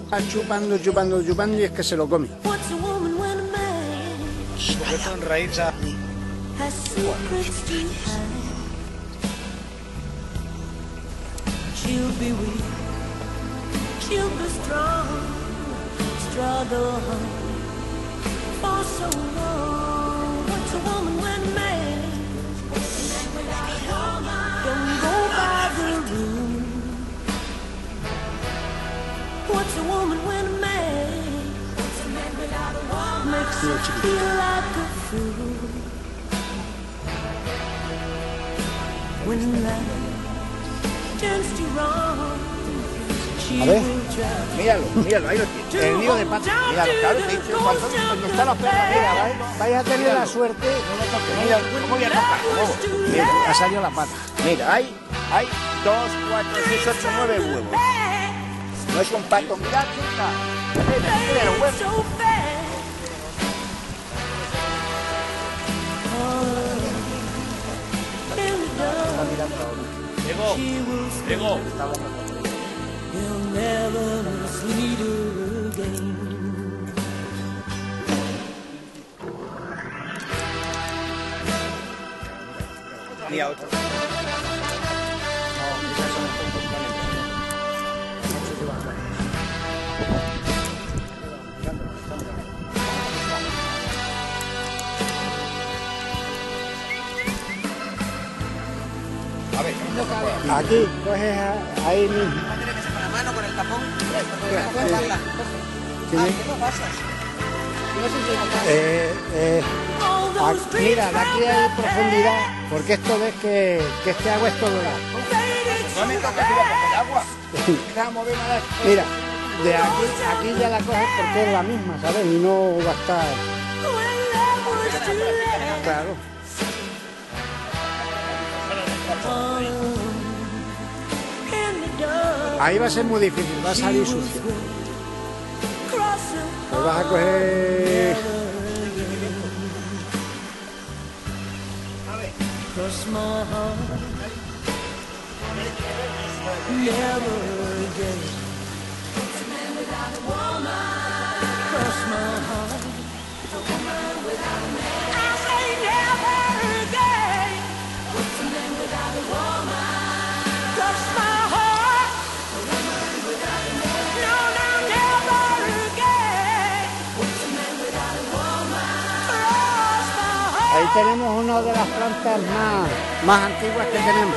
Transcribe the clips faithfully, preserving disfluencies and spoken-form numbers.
Va chupando, chupando, chupando y es que se lo come. Porque esto en raíz a... She'll be weak, she'll be strong, struggle for so long. What's a woman when a man? Don't go by the rule. What's a woman when a man makes her feel like a fool? When life A ver, míralo, míralo, ahí lo tiene. El nido de patas. Míralo, claro, te he dicho, cuando, cuando está la perra, mira, vais, vais a tener míralo. La suerte. No lo toques, mira, ¿cómo voy a tocar? Oh, mira, ha salido la pata. Mira, hay, hay dos, cuatro, seis, ocho, nueve huevos. No es un pato, mirad, chica. Mira, mira los huevos. Está mirando ahora. Llegó, llegó. Ni a otro. A ver, aquí, coges ahí mismo. Tiene que ser con la mano, con el tapón. ¿Tiene? Eh, eh, aquí, mira, de aquí hay profundidad, porque esto ves que, que este agua es todo dorado. no me toques el agua. Mira, de aquí, aquí ya la coges porque es la misma, ¿sabes? Y no va a estar... Claro. Ahí va a ser muy difícil, va a salir sucio. Lo vas a coger... Ahí tenemos una de las plantas más, más antiguas que tenemos.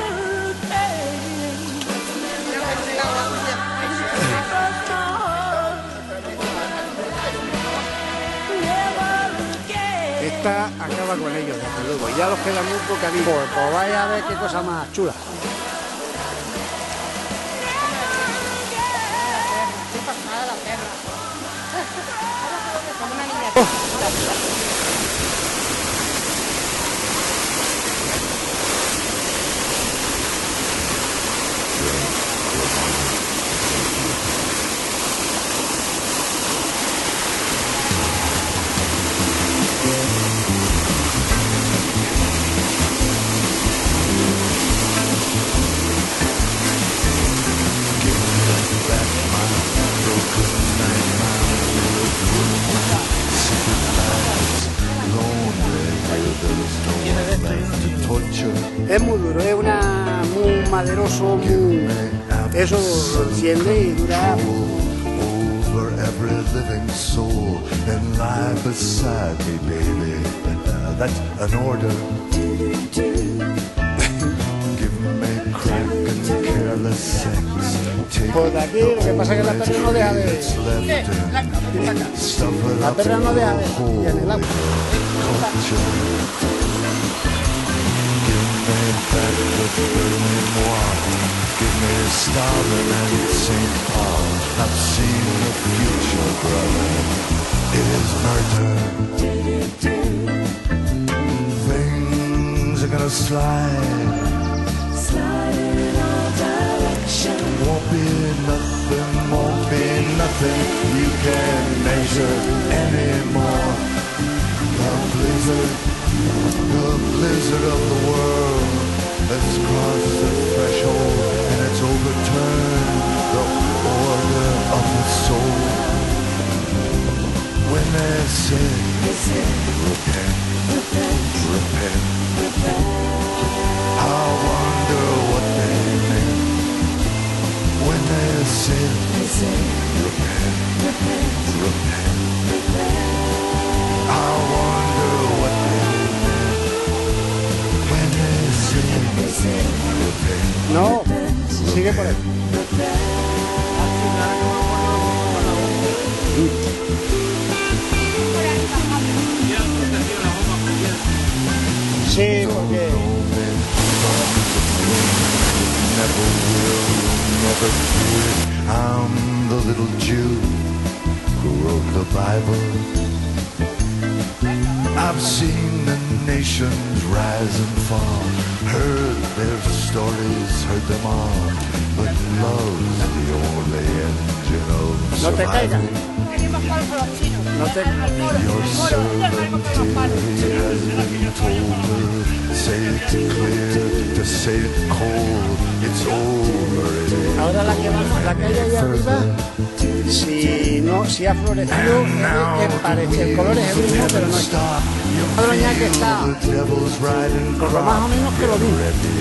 Esta acaba con ellos, desde luego. Y ya los queda muy bocadillo. Pues, pues vaya a ver qué cosa más chula. Es muy duro, es una muy maderoso, muy... Eso lo enciende y dura... Over every living soul and lie beside me, baby. Uh, that's an order. Give me crack and careless sex. Pues de aquí lo que pasa es que la perra no deja de... La perra no deja de... Y en el agua. Back with burning water. Give me Stalin and Saint Paul. I've seen the future, brother. It is murder. Things are gonna slide. Slide in all directions. Won't be nothing, won't be nothing you can measure anymore. The blizzard, the blizzard of the world. Let's cross the threshold and it's overturned the order of the soul. repent, repent. I wonder what they meant when they said, repent, repent. I wonder what they meant when they said, repent. No, sigue por ahí. Sí, porque never will, never quit. I'm the little Jew who wrote the Bible. I've seen the nations rise and fall, heard their stories, heard them all. But love's the only engine of no te caigas. survival. No te... Your servant David has been told to say it clear, to say it cold, it's over. It Ahora la que vamos, la que hay ahí arriba, si no, si ha florecido, es que parece, el color es el mismo, pero no está. La broña que está, por lo más o menos que lo mismo.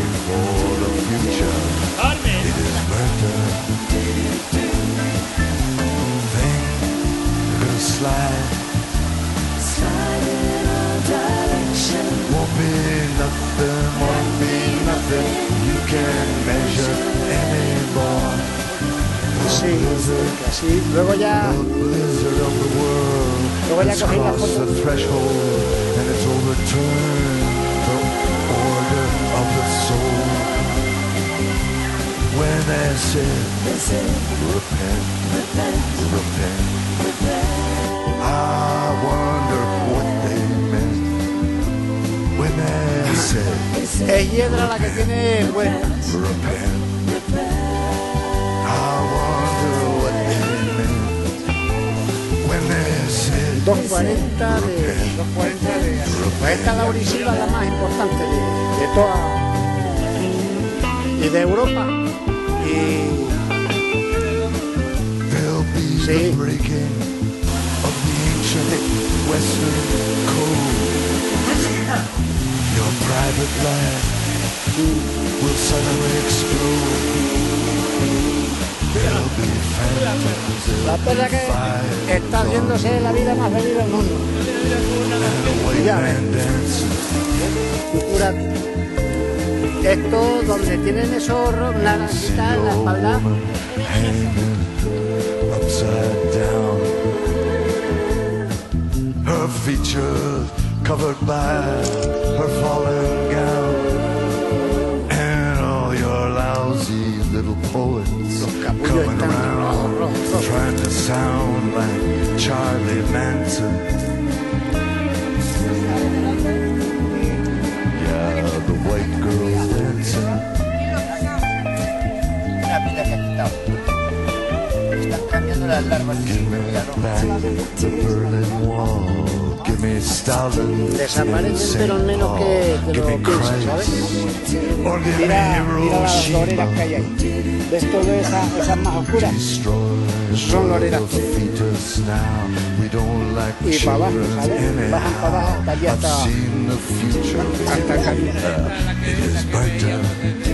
Slide, slide in all directions. Won't be nothing, won't be nothing you can measure anymore. Sí, así, luego ya, The blizzard of the world luego ya has cogí la crossed foto. the threshold and it's overturned the order of the soul. When they said, repent, repent, I wonder what they meant when they said, Es hiedra la que tiene vuelta. repent. I wonder what they meant when they said, dos cuarenta de, dos cuarenta de, pues esta Laurisilva es la más importante de, de toda, y de Europa, y there'll be sí. the breaking of the ancient Western code. Your private life will suddenly explode. There'll be phantoms la perra que está haciéndose la vida más feliz del mundo. and a white Ya man dancing. Cultura. Esto donde tienen esos naranjitas en la espalda, Hanging upside down, her features covered by her fallen gown, and all your lousy little poets capullos coming están rojos, around, rojos, rojos. trying to sound like Charlie Manson. Yeah, the white girl dancing. Una pila que has quitado. Están cambiando las larvas. Give me back the Berlin Wall. Give me Stalin. desaparecen pero menos que, que Give lo me piensan, ¿sabes? Christ. Or give Mira, me mira las loreras que hay Hiroshima. ahí. ¿Ves todas esas, esas más oscuras? Destroy Son loreras the fetus now. We don't like Y para abajo, children ¿sabes? Bajan para abajo hasta allí anyhow. I've hasta, seen the future. hasta el camino. It is burnt down.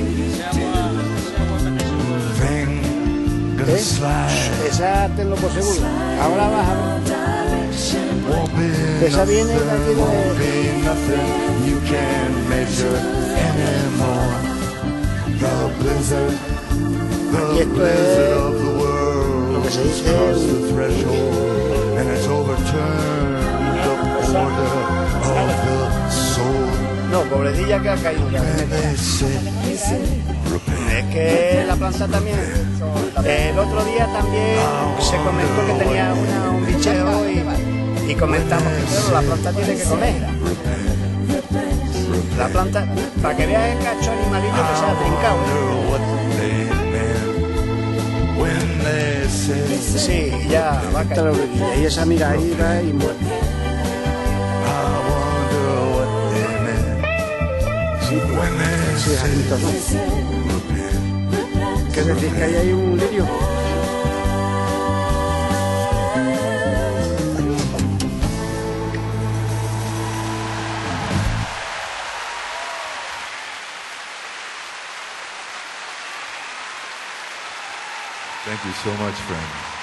Thing gonna ¿Eh? slide. Esa tenlo por seguro. Ahora vas a ver. Won't be Esa viene de nothing, aquí de- won't be nothing you can measure anymore. The blizzard, Aquí the esto blizzard es of the world lo que se has dice crossed the threshold and it's overturned the order of the soul. No, pobrecilla que ha caído ya. And they say, repent. Es que la planta también. El otro día también se comentó que tenía una, un bicheo y, y comentamos que claro, la planta tiene que comer. La planta, para que veas el cacho animalillo que se ha trincado. Wonder what they meant when they said, Sí, ya va a caer la orillita. Y esa mira ahí va y muere. I wonder what they meant Sí, when they sí, said, Jacinto, ¿no? repent. ¿Qué decís? ¿Que hay ahí un lirio? Thank you so much, friend.